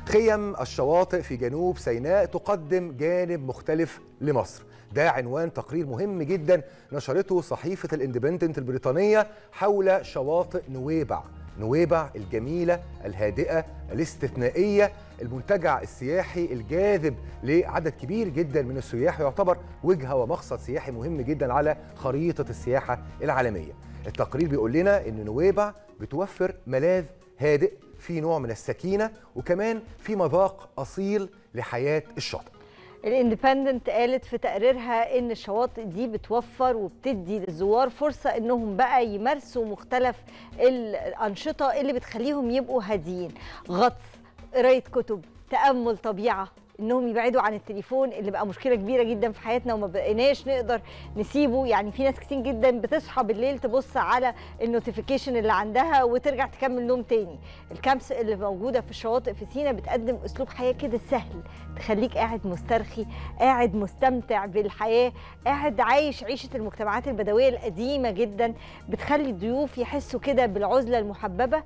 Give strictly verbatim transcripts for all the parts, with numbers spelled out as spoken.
خيم الشواطئ في جنوب سيناء تقدم جانب مختلف لمصر. ده عنوان تقرير مهم جدا نشرته صحيفة الاندبندنت البريطانية حول شواطئ نويبع. نويبع الجميلة الهادئة الاستثنائية، المنتجع السياحي الجاذب لعدد كبير جدا من السياح، ويعتبر وجهة ومقصد سياحي مهم جدا على خريطة السياحة العالمية. التقرير بيقول لنا ان نويبع بتوفر ملاذ هادئ في نوع من السكينة، وكمان في مذاق أصيل لحياة الشاطئ. الاندبندنت قالت في تقريرها ان الشواطئ دي بتوفر وبتدي للزوار فرصه انهم بقى يمارسوا مختلف الانشطه اللي بتخليهم يبقوا هاديين، غطس، قرايه كتب، تامل طبيعه، انهم يبعدوا عن التليفون اللي بقى مشكله كبيره جدا في حياتنا وما بقيناش نقدر نسيبه. يعني في ناس كتير جدا بتصحى بالليل تبص على النوتيفيكيشن اللي عندها وترجع تكمل نوم تاني. الكامبس اللي موجوده في الشواطئ في سيناء بتقدم اسلوب حياه كده سهل، تخليك قاعد مسترخي، قاعد مستمتع بالحياه، قاعد عايش عيشه المجتمعات البدويه القديمه جدا، بتخلي الضيوف يحسوا كده بالعزله المحببه،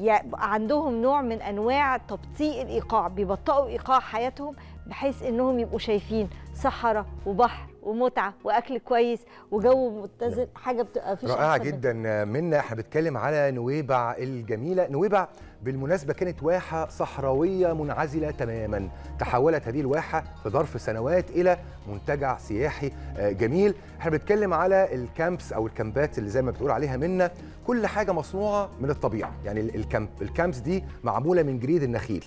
عندهم نوع من انواع تبطيء الايقاع، بيبطئوا ايقاع حياتهم بحيث انهم يبقوا شايفين صحراء وبحر ومتعه واكل كويس وجو متزن، حاجه بتبقى فيش رائعه جدا منا. احنا بنتكلم على نويبع الجميله. نويبع بالمناسبه كانت واحه صحراويه منعزله تماما، تحولت هذه الواحه في ظرف سنوات الى منتجع سياحي جميل. احنا بنتكلم على الكامبس او الكامبات اللي زي ما بتقول عليها منا، كل حاجه مصنوعه من الطبيعه. يعني الكامب الكامبس دي معموله من جريد النخيل،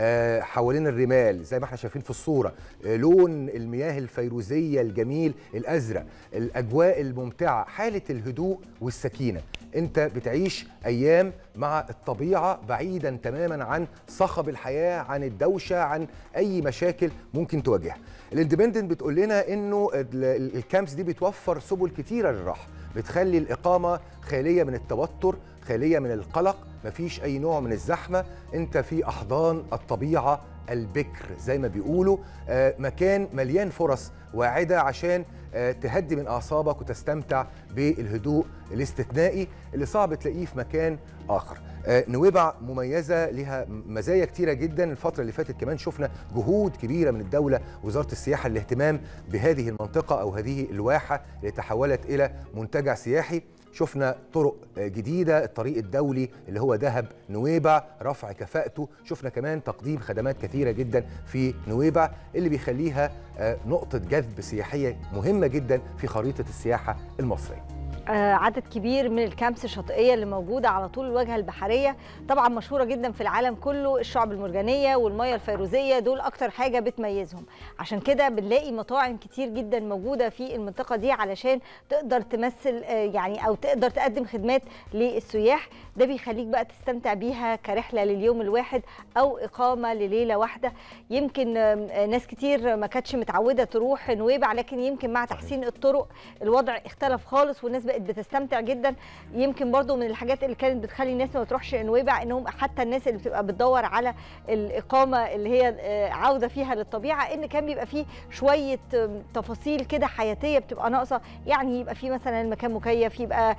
حوالين الرمال زي ما احنا شايفين في الصوره، لون المياه الفيروزيه الجميل الازرق، الاجواء الممتعه، حاله الهدوء والسكينه. انت بتعيش ايام مع الطبيعه بعيدا تماما عن صخب الحياه، عن الدوشه، عن اي مشاكل ممكن تواجهها. الاندبندنت بتقول لنا انه الكامبس دي بتوفر سبل كتيره للراحه، بتخلي الاقامه خاليه من التوتر، خاليه من القلق، مفيش اي نوع من الزحمه، انت في احضان الطبيعه البكر زي ما بيقولوا. آه مكان مليان فرص واعده عشان آه تهدي من اعصابك وتستمتع بالهدوء الاستثنائي اللي صعب تلاقيه في مكان اخر. آه نويبع مميزه، لها مزايا كتيره جدا. الفتره اللي فاتت كمان شفنا جهود كبيره من الدوله، وزاره السياحه، الاهتمام بهذه المنطقه او هذه الواحه اللي تحولت الى منتجع سياحي. شفنا طرق جديدة، الطريق الدولي اللي هو دهب نويبع رفع كفاءته، شفنا كمان تقديم خدمات كثيرة جدا في نويبع اللي بيخليها نقطة جذب سياحية مهمة جدا في خريطة السياحة المصرية. عدد كبير من الكامبس الشاطئيه اللي موجوده على طول الواجهه البحريه، طبعا مشهوره جدا في العالم كله، الشعب المرجانيه والميه الفيروزيه دول اكتر حاجه بتميزهم. عشان كده بنلاقي مطاعم كتير جدا موجوده في المنطقه دي علشان تقدر تمثل يعني او تقدر تقدم خدمات للسياح. ده بيخليك بقى تستمتع بيها كرحله لليوم الواحد او اقامه لليله واحده. يمكن ناس كتير ما كانتش متعوده تروح نويبع، لكن يمكن مع تحسين الطرق الوضع اختلف خالص والناس بقت بتستمتع جدا. يمكن برضو من الحاجات اللي كانت بتخلي الناس ما تروحش نويبع انهم حتى الناس اللي بتبقى بتدور على الاقامه اللي هي عوده فيها للطبيعه، ان كان بيبقى فيه شويه تفاصيل كده حياتيه بتبقى ناقصه. يعني يبقى فيه مثلا المكان مكيف، يبقى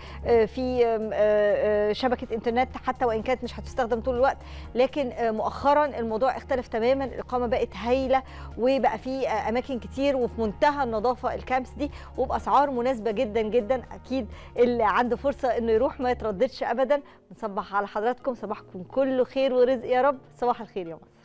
في شبكه انترنت حتى وان كانت مش هتستخدم طول الوقت. لكن مؤخرا الموضوع اختلف تماما، الاقامه بقت هايله وبقى في اماكن كتير وفي منتهى النظافه الكامبس دي وباسعار مناسبه جدا جدا. اكيد اللي عنده فرصه انه يروح ما يترددش ابدا. بنصبح على حضراتكم، صباحكم كله خير ورزق يا رب. صباح الخير يا مصر.